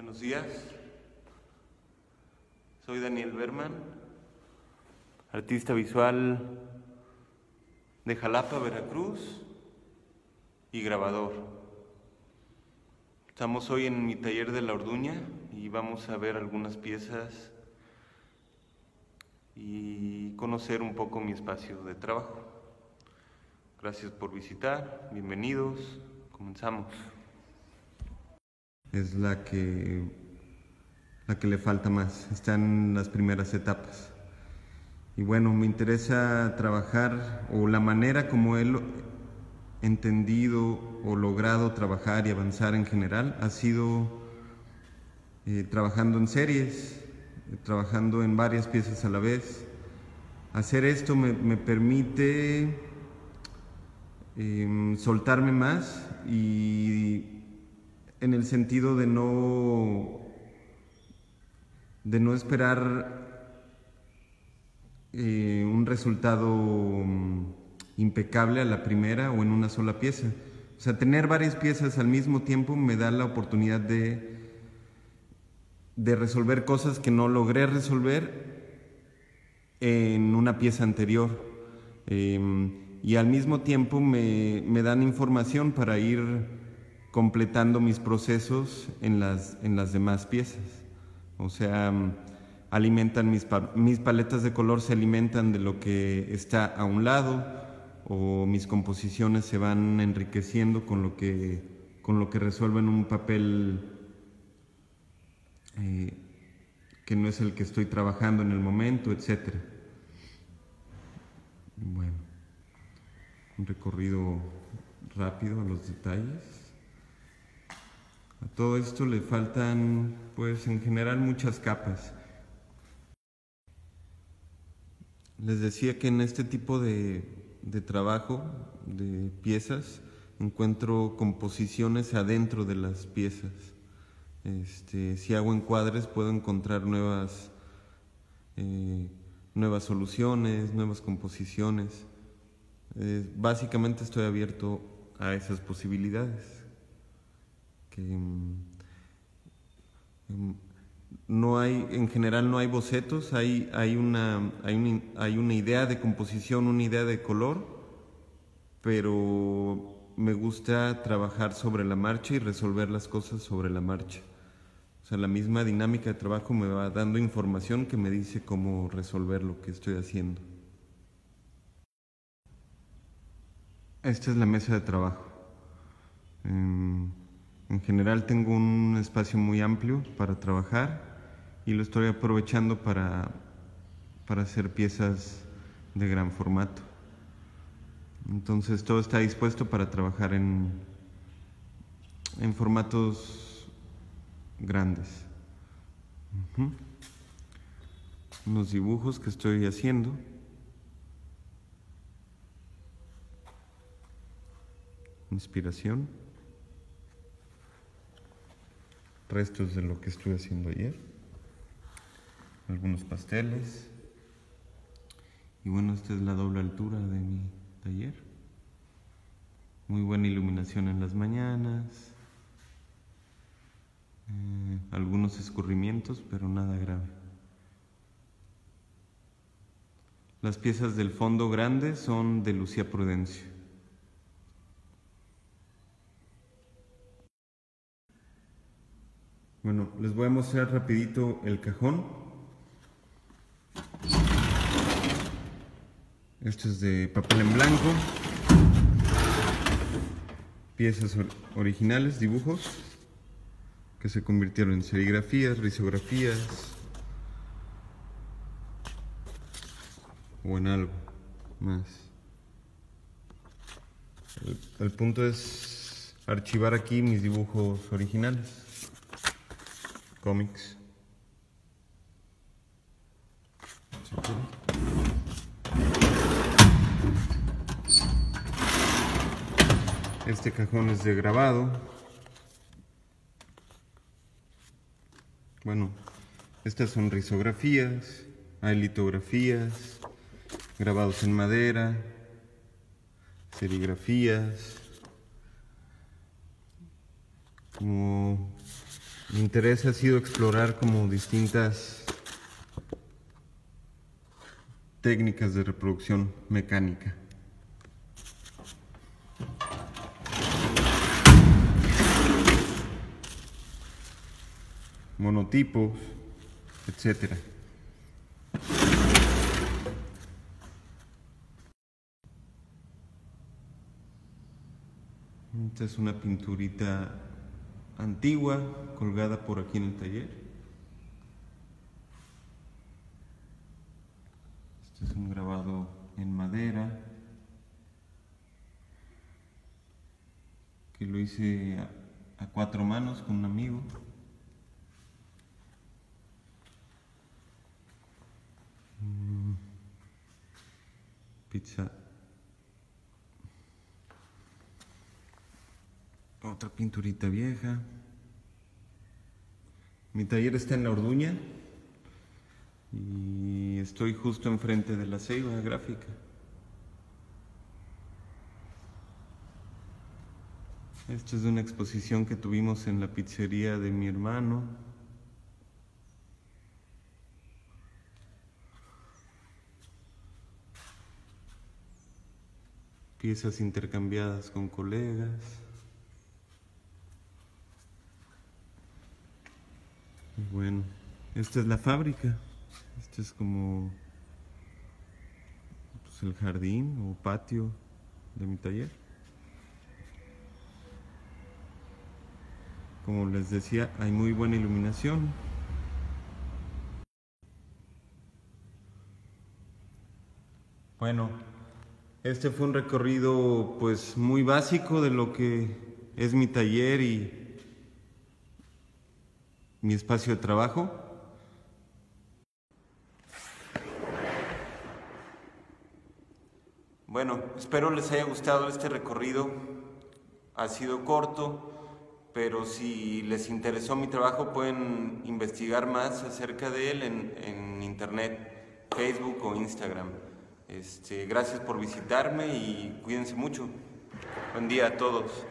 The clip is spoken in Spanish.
Buenos días, soy Daniel Berman, artista visual de Jalapa, Veracruz y grabador. Estamos hoy en mi taller de La Orduña y vamos a ver algunas piezas y conocer un poco mi espacio de trabajo. Gracias por visitar, bienvenidos, comenzamos. Es la que le falta más, está en las primeras etapas. Y bueno, me interesa trabajar, o la manera como he entendido o logrado trabajar y avanzar en general, ha sido trabajando en series, trabajando en varias piezas a la vez. Hacer esto me permite soltarme más, y en el sentido de no esperar un resultado impecable a la primera o en una sola pieza. O sea, tener varias piezas al mismo tiempo me da la oportunidad de resolver cosas que no logré resolver en una pieza anterior. Y al mismo tiempo me dan información para ir completando mis procesos en las demás piezas. O sea, alimentan mis paletas de color, se alimentan de lo que está a un lado, o mis composiciones se van enriqueciendo con lo que resuelven un papel que no es el que estoy trabajando en el momento, etc. Bueno, un recorrido rápido a los detalles. A todo esto le faltan, pues en general, muchas capas. Les decía que en este tipo de trabajo, de piezas, encuentro composiciones adentro de las piezas. Si hago encuadres puedo encontrar nuevas soluciones, nuevas composiciones. Básicamente estoy abierto a esas posibilidades. No hay, en general no hay bocetos, hay una idea de composición, una idea de color, pero me gusta trabajar sobre la marcha y resolver las cosas sobre la marcha. O sea, la misma dinámica de trabajo me va dando información que me dice cómo resolver lo que estoy haciendo. Esta es la mesa de trabajo. En general tengo un espacio muy amplio para trabajar y lo estoy aprovechando para hacer piezas de gran formato. Entonces todo está dispuesto para trabajar en formatos grandes. Unos dibujos que estoy haciendo. Inspiración. Restos de lo que estuve haciendo ayer. Algunos pasteles. Y bueno, esta es la doble altura de mi taller. Muy buena iluminación en las mañanas. Algunos escurrimientos, pero nada grave. Las piezas del fondo grande son de Lucía Prudencio. Bueno, les voy a mostrar rapidito el cajón. Esto es de papel en blanco. Piezas originales, dibujos que se convirtieron en serigrafías, risografías o en algo más. El punto es archivar aquí mis dibujos originales. Cómics. Este cajón es de grabado. Bueno, estas son risografías, hay litografías, grabados en madera, serigrafías, como Mi interés ha sido explorar como distintas técnicas de reproducción mecánica. Monotipos, etcétera. Esta es una pinturita antigua colgada por aquí en el taller. Este es un grabado en madera que lo hice a 4 manos con un amigo. Pizza. Otra pinturita vieja. Mi taller está en La Orduña y estoy justo enfrente de la Ceiba Gráfica. Esto es de una exposición que tuvimos en la pizzería de mi hermano. Piezas intercambiadas con colegas. Y bueno, esta es la fábrica. Este es como pues, el jardín o patio de mi taller. Como les decía, hay muy buena iluminación. Bueno, este fue un recorrido pues muy básico de lo que es mi taller y mi espacio de trabajo. Bueno, espero les haya gustado este recorrido. Ha sido corto, pero si les interesó mi trabajo pueden investigar más acerca de él en internet, Facebook o Instagram. Gracias por visitarme y cuídense mucho. Buen día a todos.